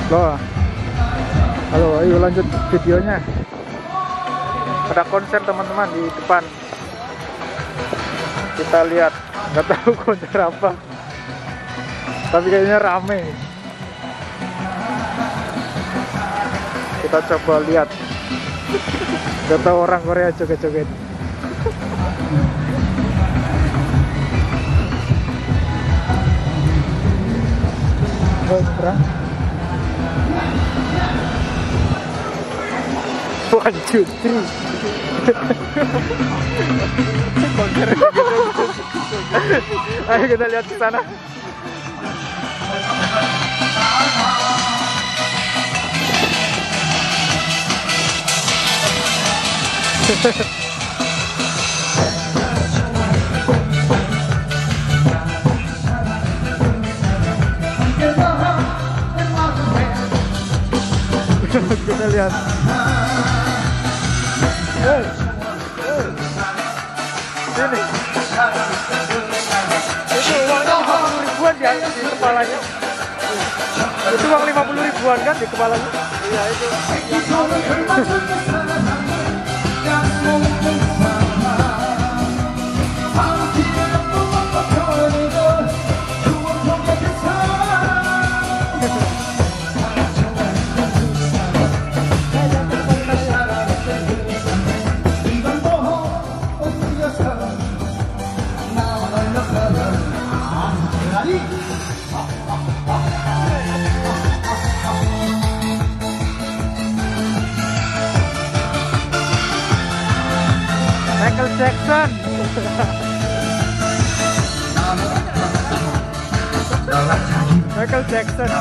Loh. Halo, ayo lanjut videonya. Ada konser teman-teman di depan. Kita lihat, nggak tahu konser apa. Tapi kayaknya rame. Kita coba lihat. Nggak tahu orang Korea joget-joget. Oh, kurang. 1, 2, 3. Ayo kita lihat ke sana. Kita lihat. Sini. Itu uangnya 50 ribuan ya di kepalanya. Itu uang 50 ribuan kan di kepalanya? Iya itu. Michael Jackson. Michael Jackson.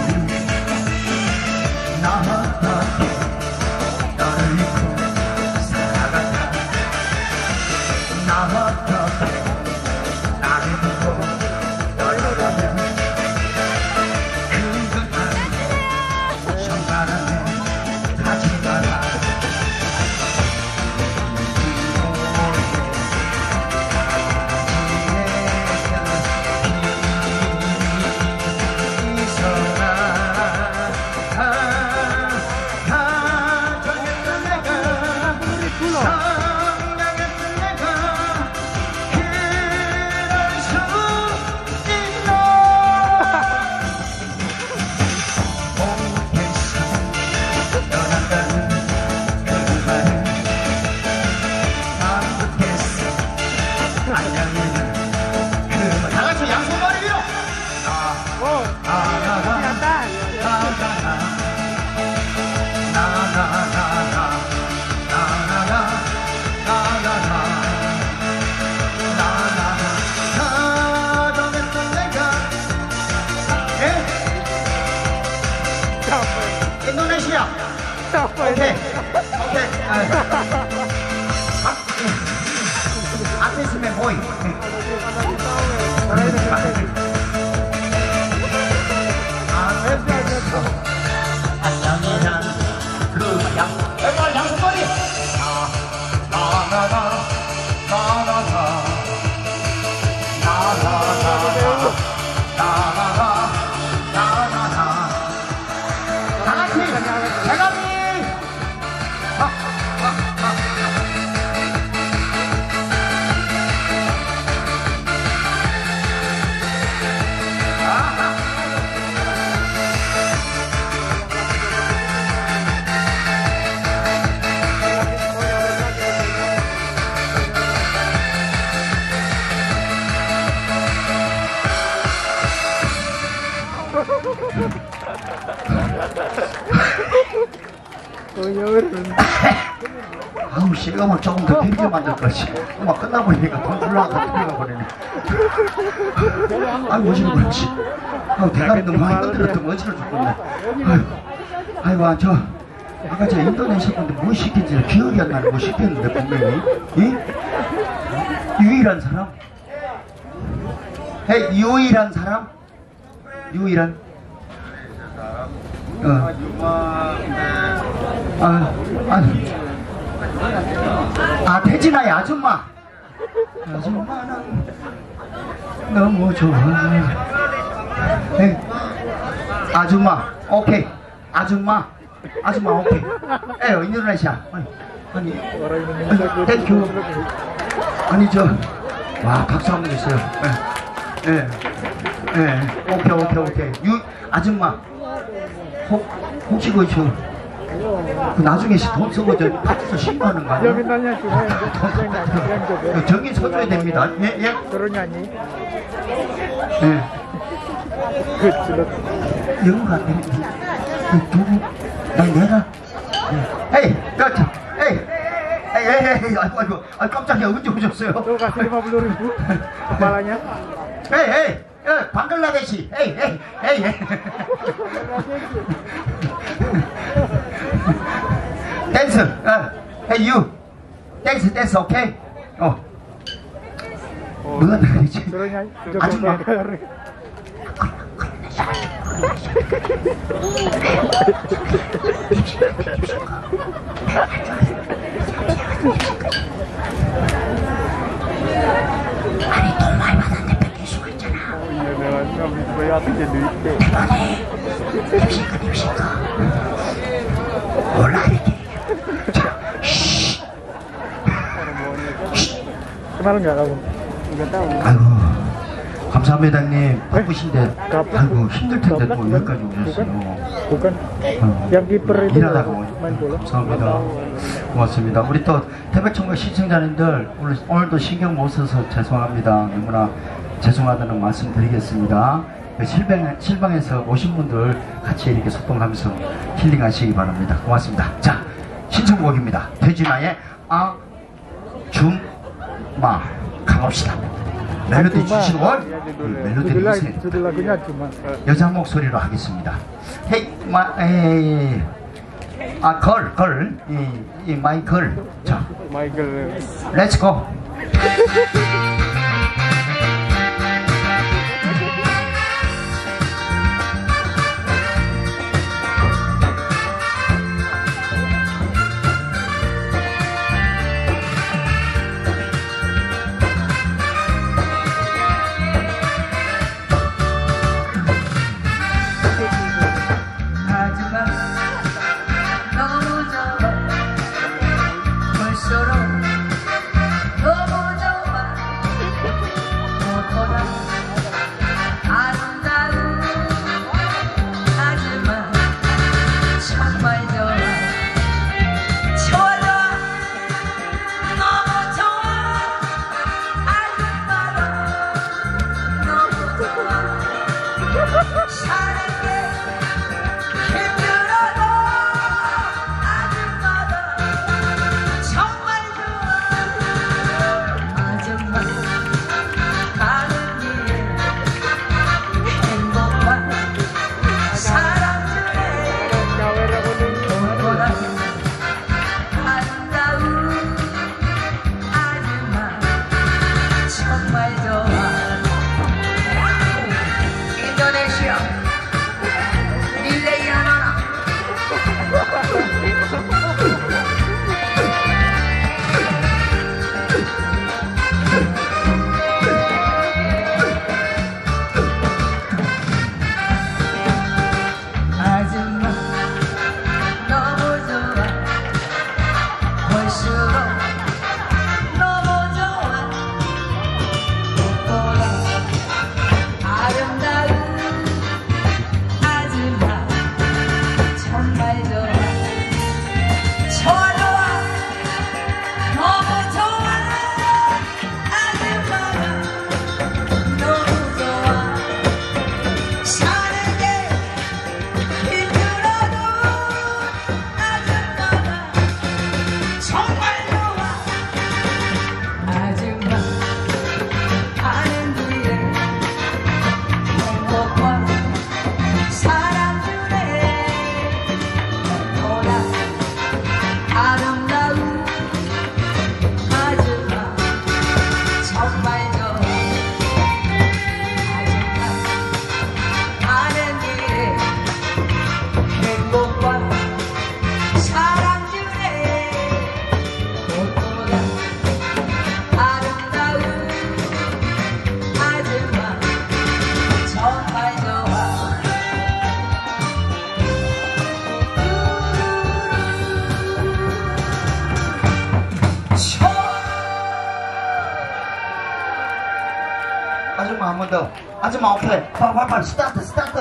Indonesia. Oke. Artis Boy. 아우 씨, 음악 조금 더 길게 만들 거지. 음악 끝나보니까 돈 올라가서 틀리가 버리네. 아이고 어지러 그렇지. 아우 대가리 너무 많이 떨어뜨렸더니 어지러 죽겠네. 아이고 저 아까 저 인도네시아 분들 뭐 시킨지 기억이 안 나네. 뭐 시켰는데 분명히. 유일한 사람? 유일한 사람? 유일한? 태진아의 아줌마. 아줌마는 너무 좋아. 아줌마. 오케이. 아줌마 오케이. 인도네시아. 아니, 땡큐. 아니 와 박수 한번 주세요. 오케이. 아줌마. 혹시 그 나중에 돈 쓰고 파트서 신고하는 거 아니야? 정인 서줘야 됩니다. 예? Turunnya 예. 영어가 안 되는 누구? 내가? 에이, 아이고, 깜짝이야. 언제 오셨어요? Tuh kasih 50.000 kepalanya. 에이, 방글라데시. 에이. 댄스. Hey you. 댄스, 오케이? 뭐가 나가지? Turunnya 아줌마. 아니 돈 많이 받았는데 뺏길 수가 있잖아. 내가 어떻게 누있대. 입신가 몰라 이렇게. Kenal nggak kamu? Nggak tahu. 아이고 감사합니다 형님. 바쁘신데 아이고 힘들 텐데 또 여기까지 오셨어요. Bukan. Yang kiper itu 일하다가 main bola. 감사합니다. 고맙습니다. 우리 또 태백청각 시청자님들 오늘도 신경 못 써서 죄송합니다. 너무나 죄송하다는 말씀 드리겠습니다. 실방에서 오신 분들 같이 이렇게 소통하면서 힐링하시기 바랍니다. 고맙습니다. 자, 신청곡입니다. 태진아의 아줌마 가봅시다. 멜로디 주신 원 멜로디 주세요. Judul lagunya cuma. 여자 목소리로 하겠습니다. 헤이 걸 마이 걸. 자, Michael. 렛츠 고. 너무 좋아 번 더. 아줌마 오케이. 빨리 스타트.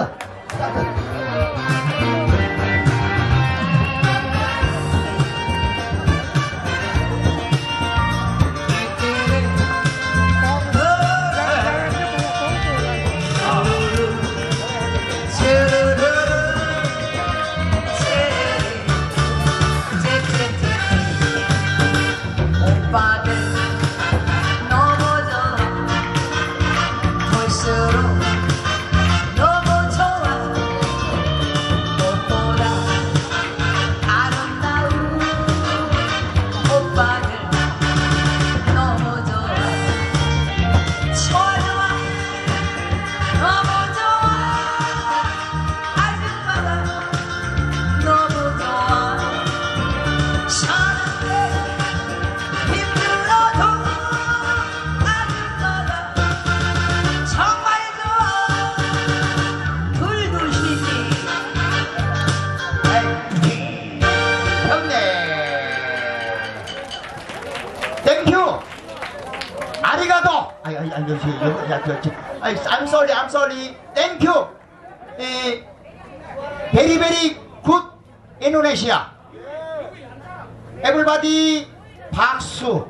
I'm sorry. Thank you. Very good Indonesia. Everybody, 박수.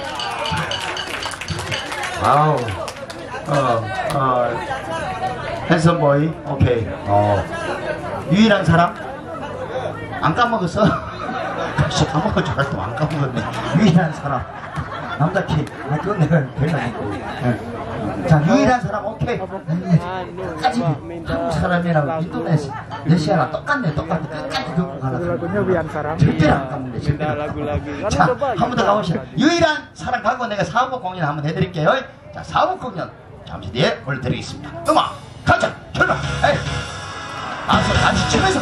와우. handsome boy. 오케이. 유일한 사람? 안 까먹었어? 까먹을 줄 알았더니 안 까먹었네. 유일한 사람. 남자 키. 그건 내가 별로 자, 유일한 사람 오케이. 끝까지 한국 사람이랑 인도네시아랑 똑같네. 끝까지 듣고 가려고. 절대로 안 까먹네. 자, 한 번 더 가보시죠. 유일한 사람 가고 내가 사부 공연 한번 해드릴게요. 자, 사부 공연 잠시 뒤에 올려드리겠습니다. 음악 가자. 출발. 박수 같이 치면서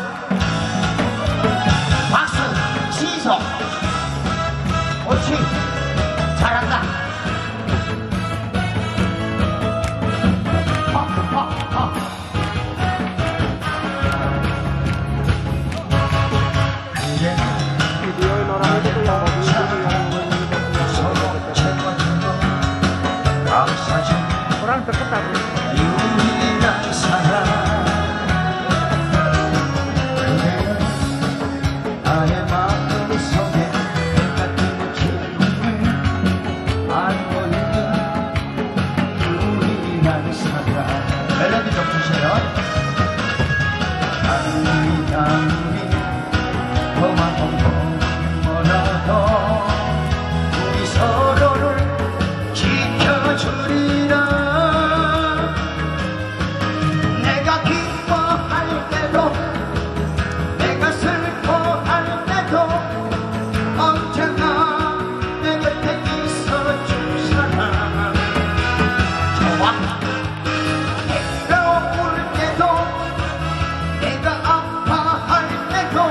박수 시성. 옳지. 잘한다. orang deket aku. 유일한 사람 나의 마음속에 같은 기분을 알고 있는 유일한 사람. 멜로디 좀 주세요. 아무리 고마운 뭐라도 우리 서로를 지켜주리라. 내가 기뻐할 때도 내가 슬퍼할 때도 언제나 내 곁에 있어줄 사람. 좋아. 괴로울 때도 내가 아파할 때도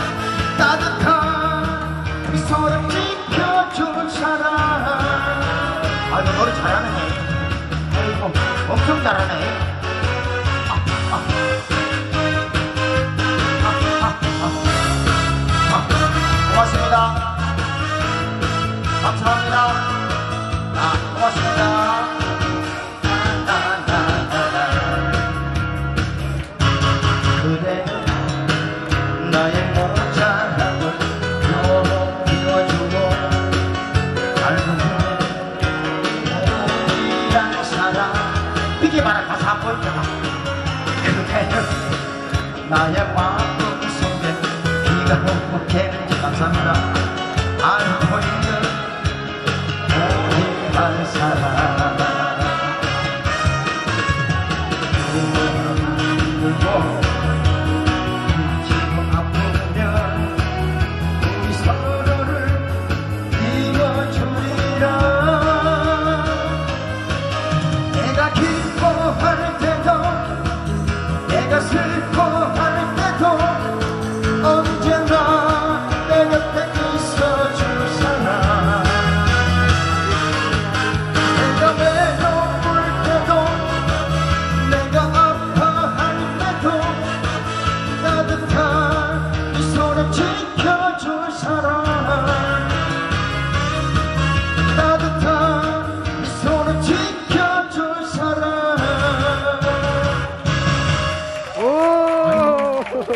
따뜻한 미소를 지켜줄 사람. 아, 너 노래 잘하네. 아이고, 엄청 잘하네. 고맙습니다. 감사합니다. 고맙습니다. 그대 나의 모자람을 비워주고 알고 이란 사람. 이게 말한 가사 안 보이잖아. 나의 마음 속에 비가 오고 개는지 감사합니다. 알고 있는 우리란 사람. 지금 아프면 우리 서로를 이겨주리라. 내가 기뻐할 때도 내가 슬퍼할 때도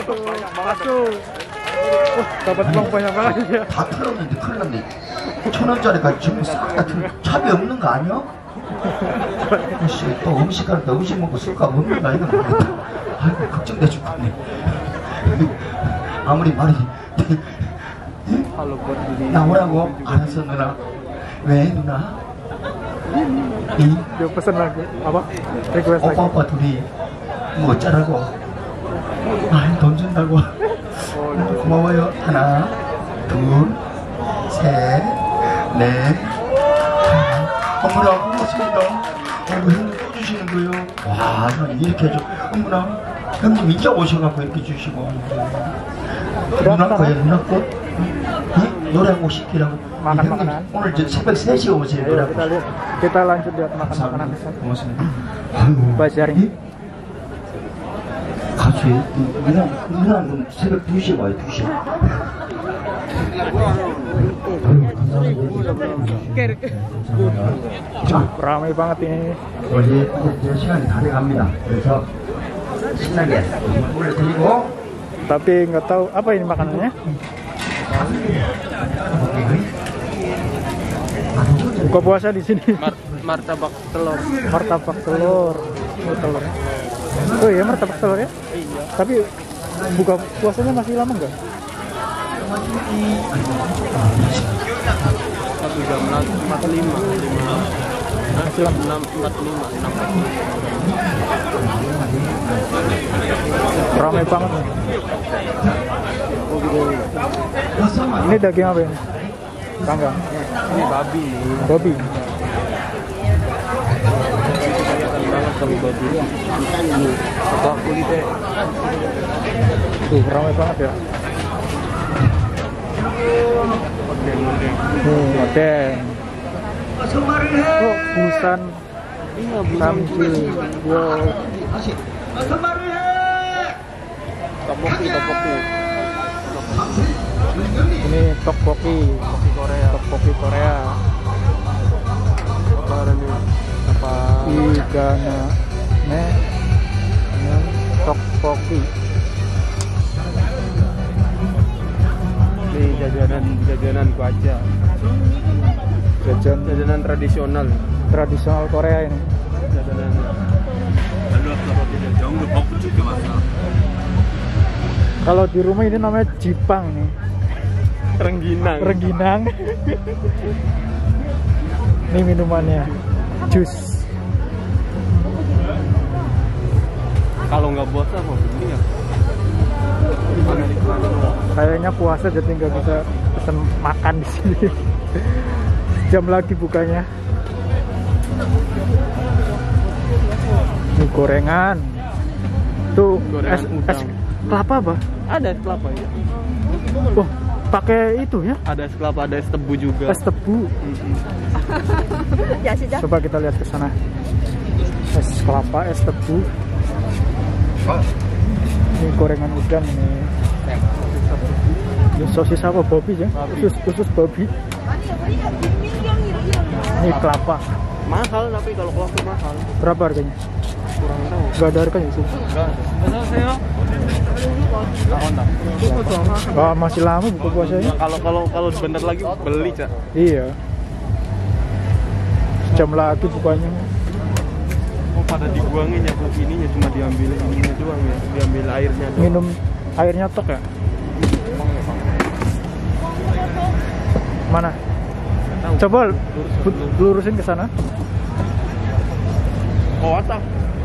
banyak banget tuh. 다pat uang banyak banget ya. 다 털었는데 큰일 났네. 1,000원짜리가 지금 싹다 차비 없는 거 아니야? 씨, 또 음식 할 때 음식 먹고 술값 없는 거 아니야? 아이고 걱정돼 죽겠네. 아무리 말이 나오라고 알았어 누나. 왜 누나? Dia pesen lagi apa? Request lagi. 오빠 둘이 뭐 어쩌라고? 아, 돈 준다고. 고마워요. 하나, 둘, 셋, 넷. 어머나 고맙습니다. 형님 또 주시는 거예요. 와, 형님 이렇게 해줘. 어머나 형님 이제 오셔갖고 이렇게 주시고. 누나 거예요, 누나 거? 응? 노래 한곡 시키라고. Makan 형님 makanan. 오늘 저 새벽 3시에 오세요. 노래 Ayo 한곡. kita lanjut lihat makan makanan. 고맙습니다. 아이고. Bazarnya. 가수예요? 누나 새벽 2시에 와요, 2시에. Ramai banget ini. 이제 시간이 다 돼갑니다. 그래서 신나게 올려드리고. Tapi nggak tahu apa ini makanannya. Buka puasa di sini. Martabak telur. Martabak telur. Oh, telur. Oh iya martabak telur ya? Iya. Tapi buka puasanya masih lama nggak? Satu jam 45. Masih lama. 6.45. Ramai banget. Ini daging apa ini? Kanggang. Ini babi. Babi. Kelihatan banget kalau babi. Apa kulitnya? Tuh ramai banget ya. Odeng. Oh, busan. Iya, Sambil. Wow. Tteokbokki. Ini tteokbokki Korea. Apa ini? Apa? Igana tteokbokki. Ini jajanan aja. Jajanan tradisional Korea ini. jajanan. Kalau di rumah ini namanya jipang nih. Rengginang. Ini minumannya, jus. Kalau nggak puasa mau begini ya? Kayaknya puasa jadi nggak bisa pesen makan di sini. Jam lagi bukanya. Ini gorengan. Tuh Gorengan es udang. kelapa apa? Ada es kelapa ya? Oh, pakai itu ya? Ada es kelapa, ada es tebu juga. Es tebu. Coba kita lihat ke sana. Es kelapa, es tebu. Ini gorengan udang ini. Ini sosis apa? Babi ya? Usus babi. Ini kelapa. Mahal tapi kalau kelapa mahal. Berapa harganya? Kurang tahu. Gak ada harganya sih. An녕하세요. Wah, masih lama buka puasanya. Kalau sebentar lagi beli, Cak. Iya. Jam lagi bukanya. Oh, pada dibuangin ya ininya, cuma diambil ininya doang ya, diambil airnya doang. Minum airnya tok ya? Mana? Coba lurusin ke sana. Oh, atap.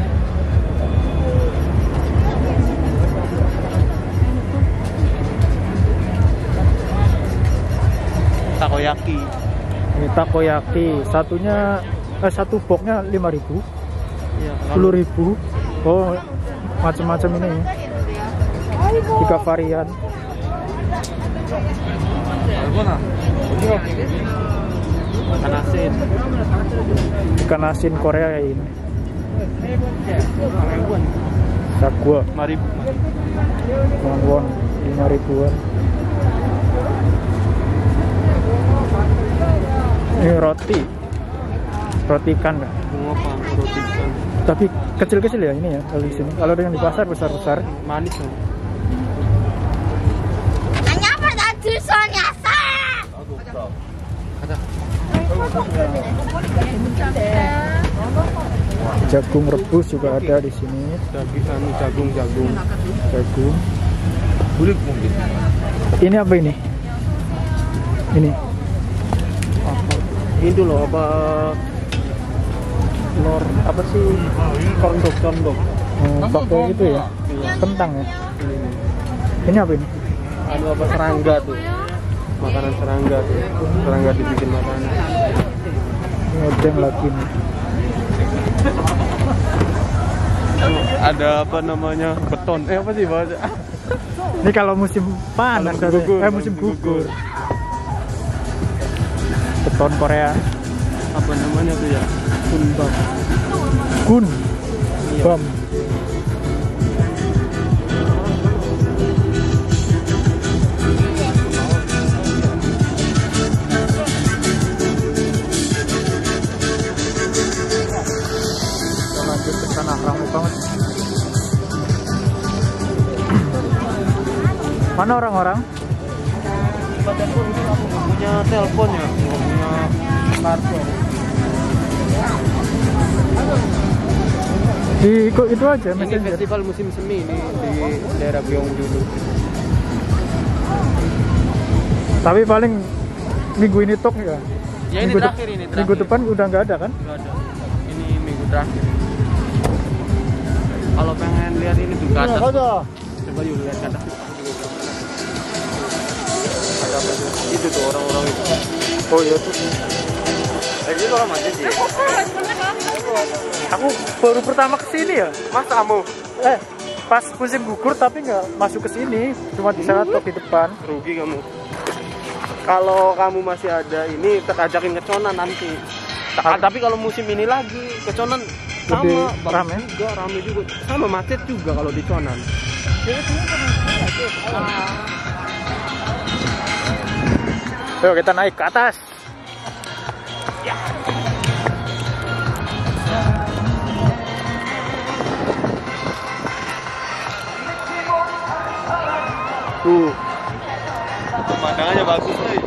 Takoyaki. Ini takoyaki. Satu boxnya 5.000. Iya, 10.000. Oh, macam-macam ini. 3 varian. Ikan asin. Ikan asin Korea ini. Sagwa. 5.000. Won 5.000-an. Ini roti ikan kan? Bunga roti ikan. Tapi kecil-kecil ya ini ya kalau di sini. Kalau dengan di pasar besar-besar. Manis kan? Jagung rebus juga ada di sini. Jagung. Jagung. Ini apa ini? Ini. Itu loh apa? Lor apa sih? Condok. Oh, pakai itu ya? Kentang ya? Ini apa ini? Anu apa serangga tuh? Makanan serangga tuh. Serangga dibikin makanan. Ini odeng lagi nih. Ada apa namanya? Beton. Apa sih bahasa? Ini kalau musim panas, Musim gugur. musim gugur. Beton Korea. Apa namanya tuh ya? Kunbab. Kun. Bam. Kita lanjut ke sana, ramai banget. Mana orang-orang? Padaku ini aku nggak punya telepon ya, nggak punya kartu. Di itu aja Ini messenger. festival musim semi ini di daerah Gyeongju. Tapi paling minggu ini tok ya. Ya ini terakhir ini. Minggu depan udah nggak ada kan? Nggak ada. Ini minggu terakhir. Kalau pengen lihat ini tuh ke atas. Coba yuk lihat ke atas. Ada apa tuh? Itu tuh orang-orang itu. Oh iya tuh. Ini orang macam sih. Aku baru pertama kesini ya. Mas kamu Pas musim gugur tapi nggak masuk ke sini, cuma di sana tok di depan. rugi kamu. Kalau kamu masih ada ini, terajakin keconan nanti. Tapi kalau musim ini lagi keconan Lebih sama rame? rame juga, sama macet juga kalau di Conan. Ayo kita naik ke atas. Pemandangannya bagus nih.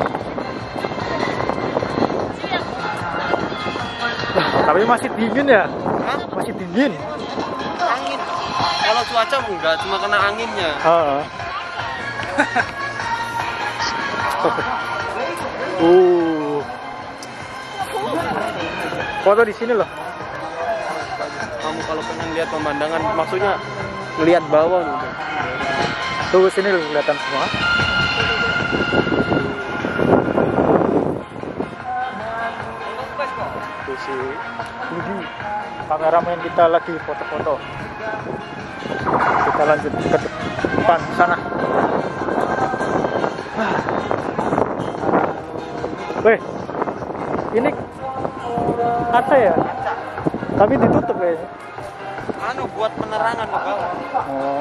Tapi masih dingin ya? Hah? Masih dingin. Angin. Kalau cuaca enggak, cuma kena anginnya. Foto di sini loh. Kamu kalau pengen lihat pemandangan, maksudnya lihat bawah nih. Tuh sini loh, kelihatan semua. Tuh sih. Ini kameramen kita lagi foto-foto. Kita lanjut ke depan sana. Weh, ini kaca ya? Tapi ditutup kayaknya. Anu buat penerangan ke bawah. Oh.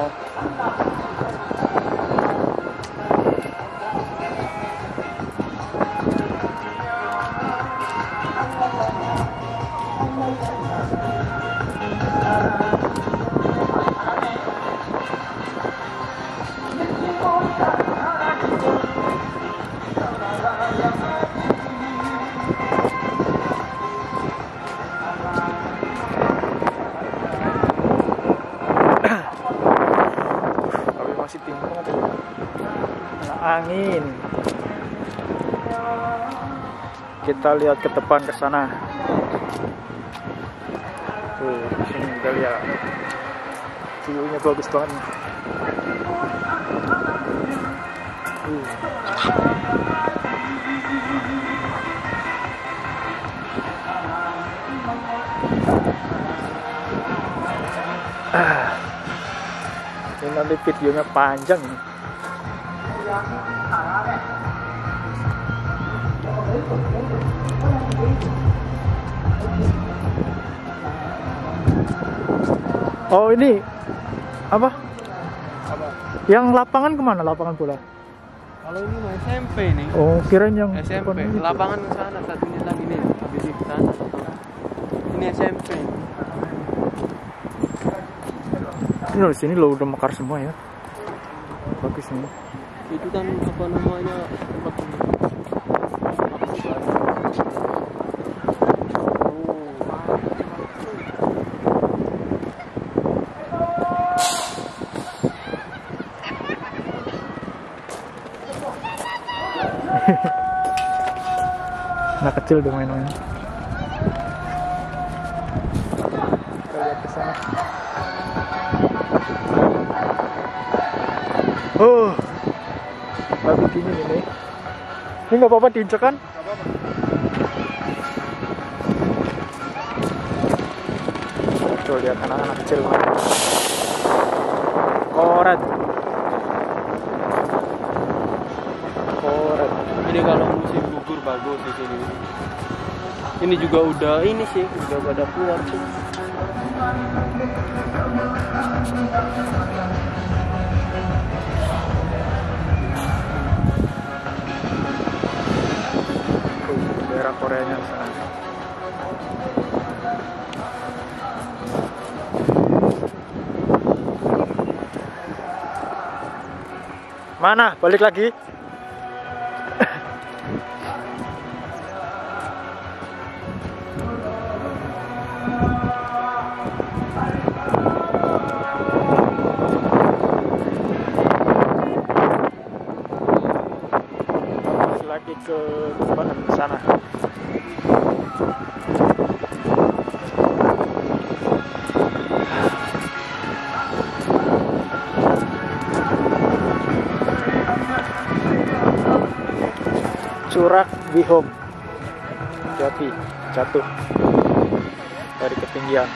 Masih tinggi banget ya. Nah, angin. Kita lihat ke depan ke sana. Tuh, di sini kita lihat. View-nya bagus banget nih. Ini nanti videonya panjang nih. Oh ini apa? Yang lapangan kemana? Lapangan bola? Kalau ini mah SMP nih. Oh kirain yang SMP. depan itu. Lapangan ke sana satunya lagi nih. Habis di sana. Ini SMP. Ini loh, sini lo udah mekar semua ya. Bagus nih. Itu kan apa namanya tempat ini. Anak kecil udah main-main. Kita lihat ke sana. Oh, babi gini nih. Ini nggak apa-apa diinjek kan? Tuh lihat anak-anak kecil main. Koret. Koret. Ini kalau musim gugur bagus di sini. Ini juga udah ini sih, udah pada keluar sih. Daerah Koreanya di sana. Mana? Balik lagi? Lagi ke tempat sana. Curak Bihom, Jati jatuh dari ketinggian.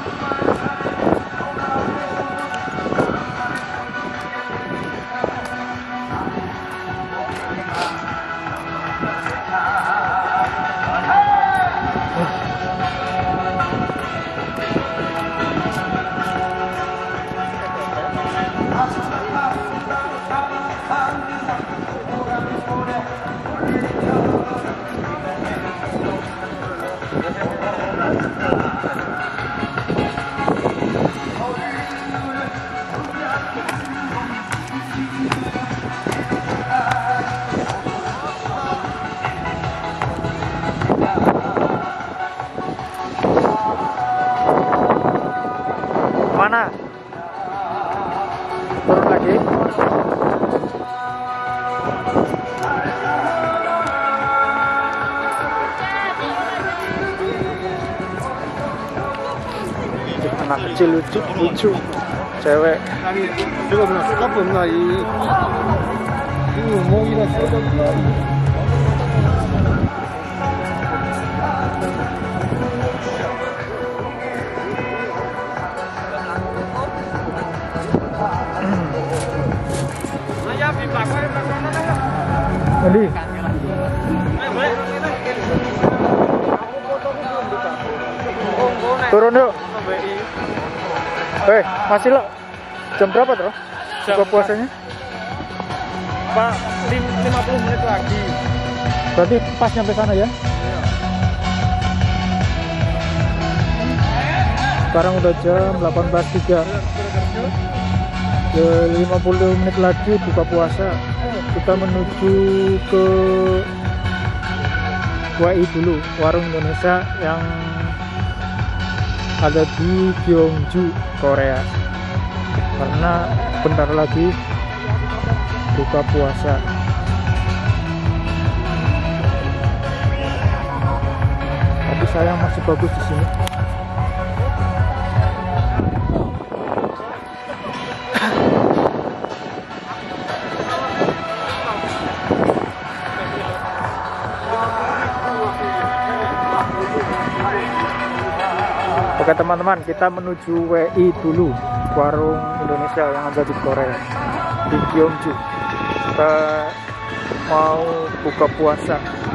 Mana? Turun lagi. Anak kecil lucu, cewek. Juga belum suka belum lagi. Mau kita suka. Andi. Turun yuk. Masih lo. Jam berapa tuh? Buka puasanya? Pak, 50 menit lagi. Berarti pas nyampe sana ya? Sekarang udah jam 18.03. 50 menit lagi buka puasa. Kita menuju ke WI dulu, warung Indonesia yang ada di Gyeongju, Korea. Karena bentar lagi buka puasa. Tapi sayang masih bagus di sini. Oke teman-teman, kita menuju WI dulu, warung Indonesia yang ada di Korea, di Gyeongju. Kita mau buka puasa.